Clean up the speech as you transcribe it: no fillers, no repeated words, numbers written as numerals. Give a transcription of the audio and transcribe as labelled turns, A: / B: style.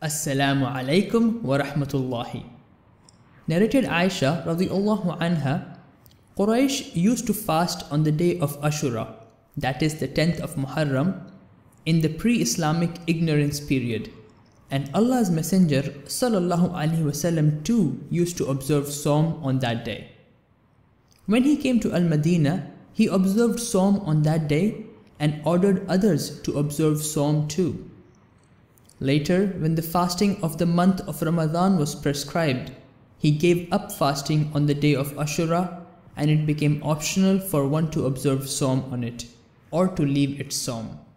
A: Assalamu alaikum wa rahmatullahi. Narrated Aisha radiyallahu anha, Quraysh used to fast on the day of Ashura, that is the 10th of Muharram, in the pre-Islamic ignorance period. And Allah's Messenger sallallahu alaihi wasallam too used to observe Sawm on that day. When he came to Al-Madinah, he observed Sawm on that day and ordered others to observe Sawm too. Later, when the fasting of the month of Ramadan was prescribed, he gave up fasting on the day of Ashura, and it became optional for one to observe Sawm on it, or to leave its Sawm.